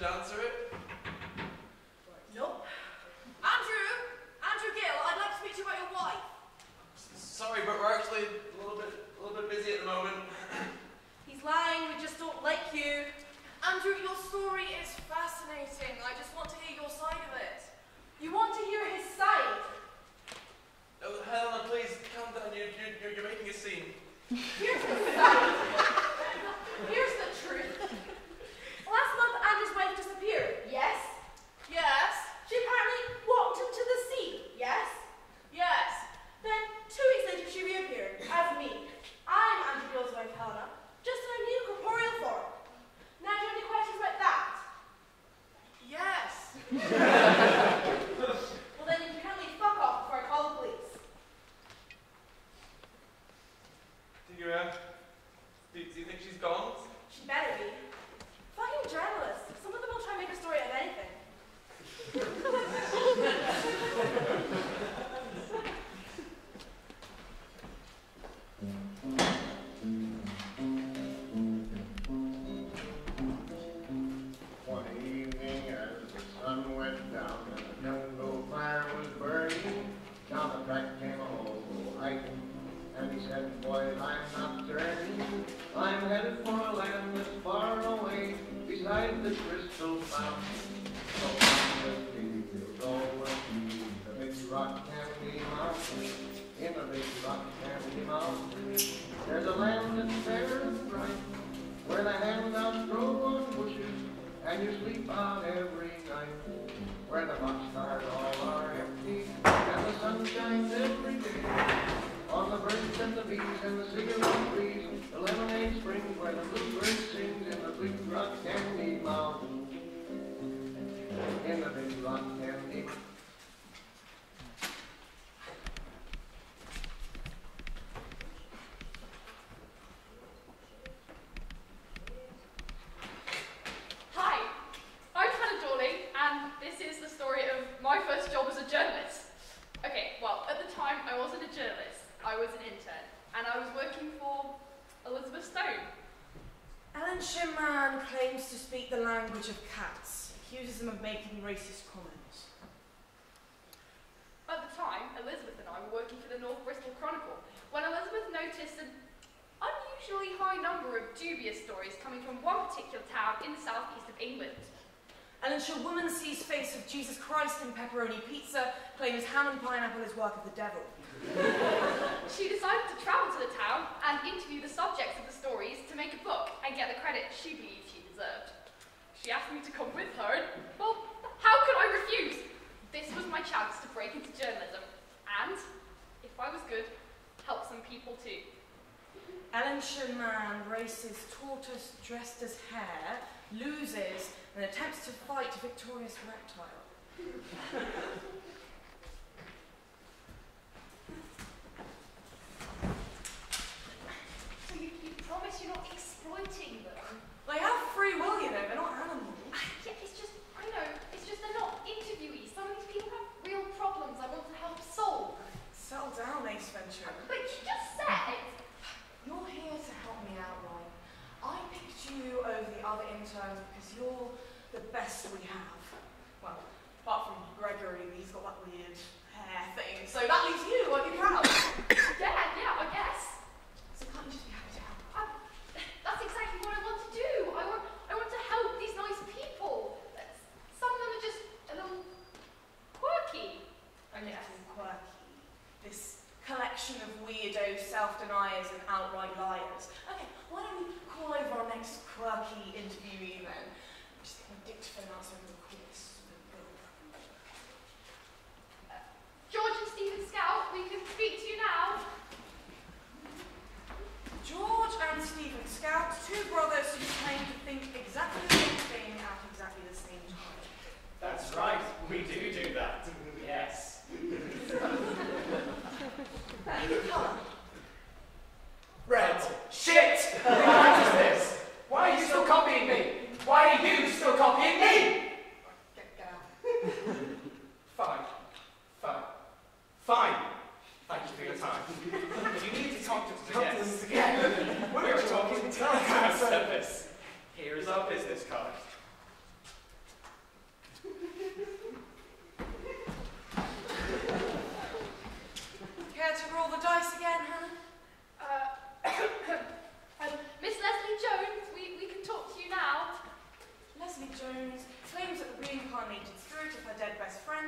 should answer it? Nope. Andrew Gill, I'd like to speak to you about your wife. Sorry, but we're actually a little bit busy at the moment. He's lying, we just don't like you. Andrew, your story is fascinating. I just want to hear your side of it. You want to hear his side? Oh, Helena, please, calm down. You're making a scene. Here's the fact. Here's the truth. Last month, Andrew's wife disappeared. Yes? Yes. She apparently walked into the sea. Yes? Yes. Then, 2 weeks later, she reappeared as me. I'm Andrew Gill's wife, Helena, just in a new corporeal form. Now, do you have any questions about that? Yes. Well, then you can kindly fuck off before I call the police. Do you think she's gone? She better be. Fucking journalists. Some of them will try and make a story out of anything. One evening as the sun went down and the jungle fire was burning, down the track came a hobo hiking, and he said, boys, I'm not turning. I'm headed for a land that's far away, beside the crystal fountain. So come with me, we'll go and see the big rock candy mountain. In the big rock candy mountain, there's a land that's fair and bright, where the handouts grow on bushes, and you sleep out every night, where the boxcars all are empty, and the sun shines every day. On the birds and the bees and the cigarette trees, the lemonade springs where the bluebird sings in the big rock candy mountain. In the big rock candy. Hi, I'm Hannah Dawling, and this is the story of my first job as a journalist. Okay, well, at the time I wasn't a journalist. I was an intern, and I was working for Elizabeth Stone. Alan Sherman claims to speak the language of cats. Accuses them of making racist comments. At the time, Elizabeth and I were working for the North Bristol Chronicle, when Elizabeth noticed an unusually high number of dubious stories coming from one particular town in the southeast of England. Ellen Shaw, woman sees face of Jesus Christ in pepperoni pizza, claims ham and pineapple is work of the devil. She decided to travel to the town and interview the subjects of the stories to make a book and get the credit she believed she deserved. She asked me to come with her, and, well, how could I refuse? This was my chance to break into journalism and, if I was good, help some people too. Ellen Sherman races tortoise dressed as hare, loses, and attempts to fight a victorious reptile. So you promise you're not exploiting them? They have free will, you know, they're not animals. Yeah, it's just, I know, it's just they're not interviewees. Some of these people have real problems I want to help solve. Settle down, Ace Ventura. But you just said... You're here to help me out, Ryan. I picked you over the other interns because you're the best we have. Well, apart from Gregory, he's got that weird hair thing. So that leaves you, I'd be proud. Yeah, I guess. So can't you just be happy to help? That's exactly what I want to do. I want to help these nice people. Some of them are just a little quirky, I guess. Quirky. This collection of weirdo self-deniers and outright liars. Okay, why don't we call over our next quirky interviewee then? I'm just going to dictaphone out some of the quiz. George and Stephen Scout, we can speak to you now. George and Stephen Scout, two brothers who claim to think exactly the same thing at exactly the same time. That's right, we do that. Yes. Colour. Red. Shit! What is this? Why are you still copying me? Why are you still copying me? Get out. Fine. Thank you for your time. You need to talk to us again. We're talking telegram service. Here is our business card.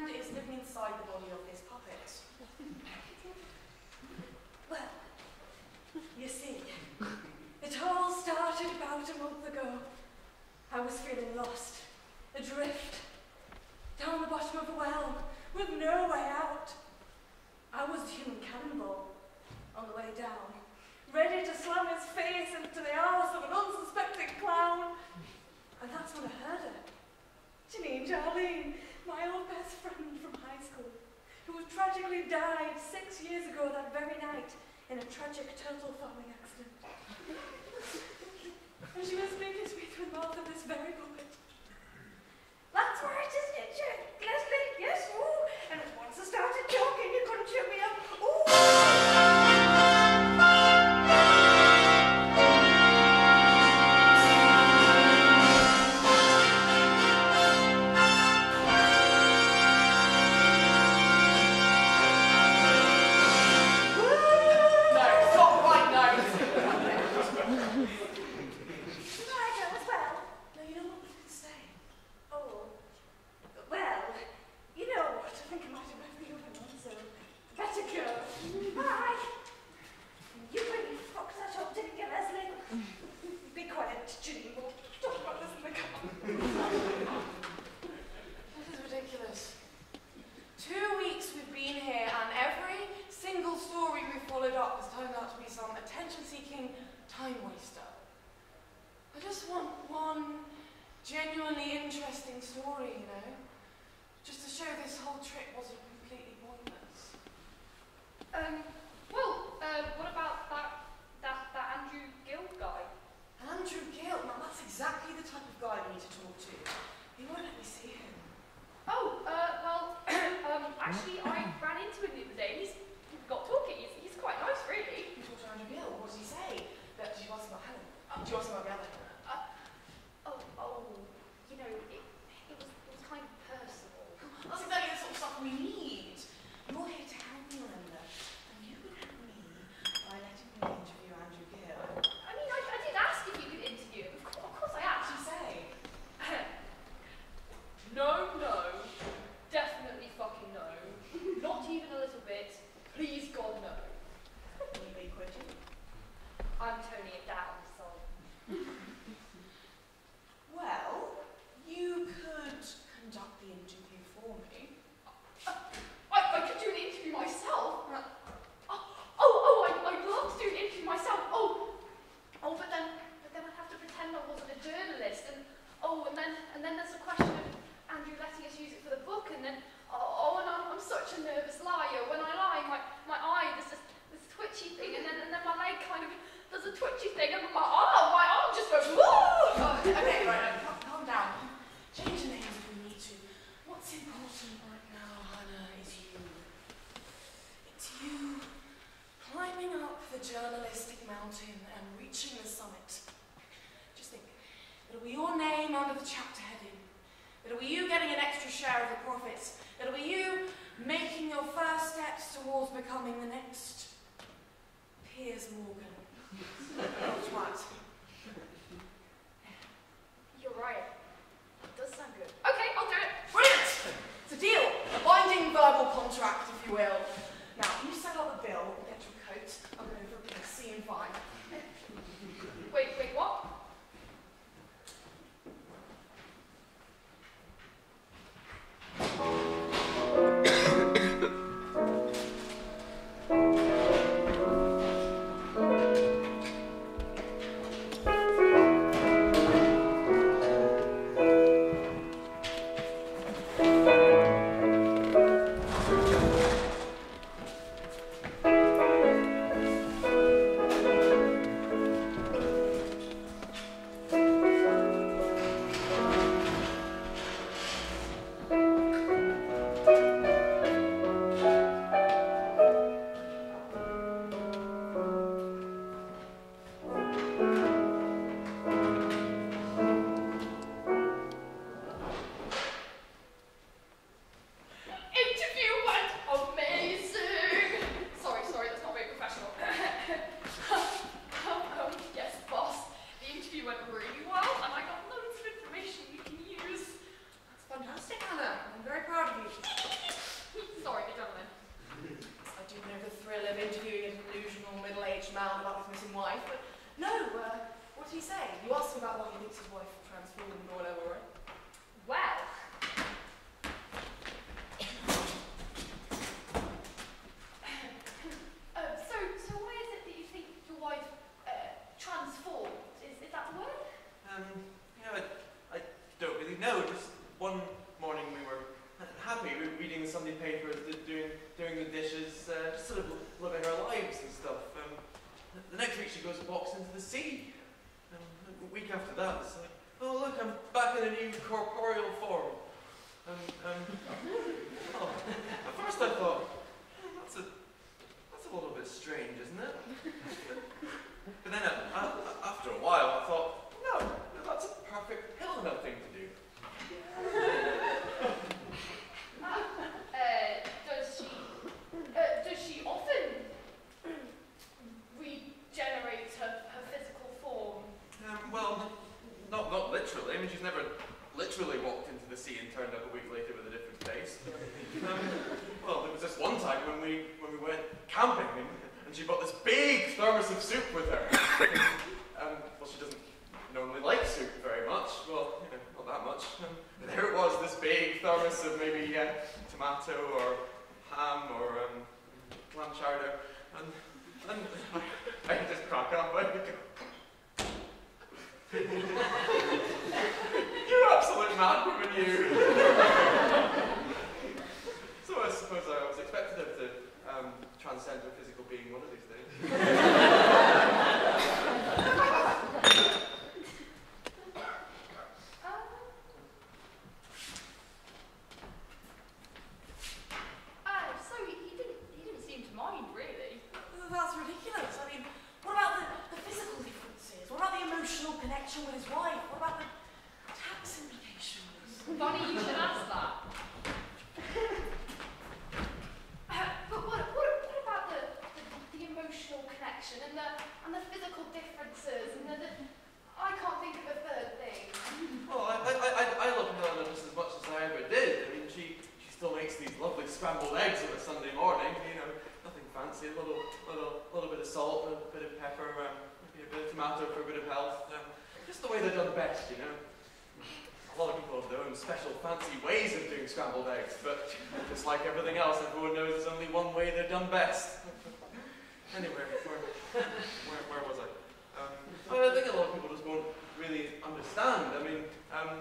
and is living inside the body of this puppet. Well, you see, it all started about a month ago. I was feeling lost, adrift, down the bottom of a well, with no way out. I was the human cannonball on the way down, ready to slam his face into the arse of an unsuspecting clown. And that's when I heard her. Janine Charlene, my old best friend from high school, who tragically died 6 years ago that very night in a tragic turtle farming accident. And she was speaking to me through the mouth of this very puppet. That's right, isn't it, Leslie? Yes, ooh. And once I started talking, you couldn't shut me up. Ooh. you asked him about why he thinks his wife transformed or whatever, right? Well, so why is it that you think your wife transformed? Is that the word? I don't really know. Just one morning we were happy, we were reading the Sunday papers, doing the dishes, just sort of living our lives and stuff. The next week she goes and walks into the sea. A week after that, it's like, oh look, I'm back in a new corporeal form. Well, at first I thought, that's a little bit strange, isn't it? But then after a while I thought, no, that's a perfect Helena thing to do. Does she often regenerate her physical form? Well, not literally. I mean, she's never literally walked into the sea and turned up a week later with a different face. Well, there was this one time when we went camping and she brought this big thermos of soup with her. Well, she doesn't normally like soup very much. Well, not that much. There it was, this big thermos of maybe tomato or ham or clam chowder, and I just crack up. I go, you're absolute madwoman, you. So I suppose I was expecting her to transcend her physical being one of these days. So he didn't seem to mind, really. That's ridiculous. I mean, what about the physical differences? What about the emotional connection with his wife? What about the tax implications? Funny you should ask that. But what about the emotional connection and the physical differences and I can't think of a third thing. Well, I love Helena just as much as I ever did. I mean, she still makes these lovely scrambled eggs on a Sunday morning. Nothing fancy. A little bit of salt, a bit of pepper, maybe a bit of tomato for a bit of health. Just the way they're done best, A lot of people have their own special fancy ways of doing scrambled eggs, but just like everything else, everyone knows there's only one way they're done best. Anyway, where was I? I think a lot of people just won't really understand. I mean,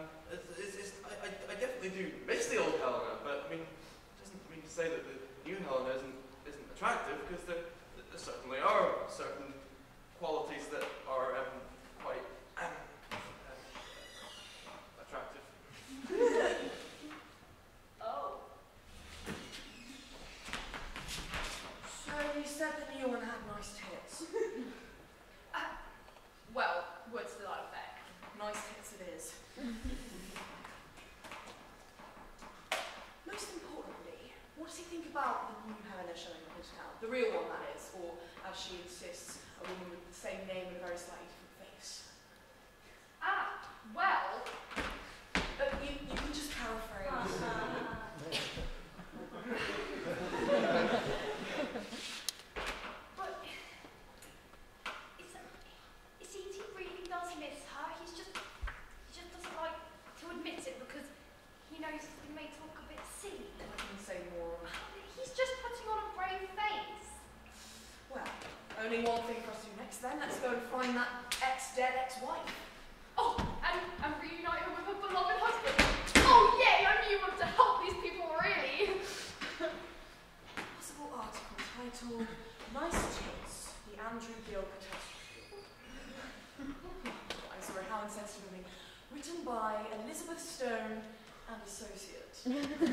I definitely do miss the old Helena, but I mean, it doesn't mean to say that the new Helena isn't attractive, because there certainly are certain qualities that are quite attractive. Oh. So you said the new one had nice tits. Well, words to that effect. Nice tits it is. Most importantly, what does he think about the new Helena showing up in town? The real one, that is, or as she insists, a woman with the same name and a very slightly different face. Well. You can just paraphrase. But it's he really does miss her. He just doesn't like to admit it because he knows he may talk a bit silly. I can say more. He's just putting on a brave face. Well, only one thing for us to do next then. Let's go and find that ex-dead ex-wife. Oh, and reunite her with her beloved husband. Oh yay! I knew you wanted to help these people really. Possible article titled "Nice Tits: The Andrew Gill Catastrophe." I'm sorry, how insensitive of me. Written by Elizabeth Stone and Associates.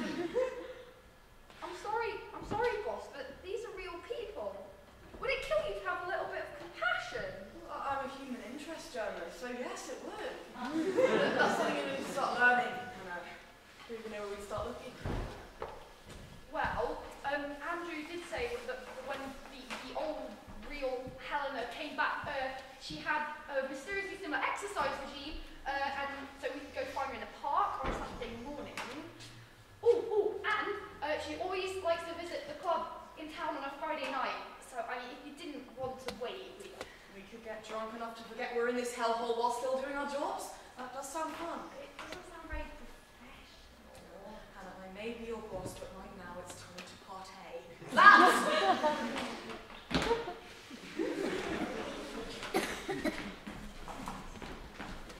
I'm sorry, boss, but these are real people. Would it kill you to have a little bit of compassion? Well, I'm a human interest journalist, so yes, it would. That's something you need to start learning. Do you even know where we start looking? Well, Andrew did say that when the old, real Helena came back, she had a mysteriously similar exercise regime, and so we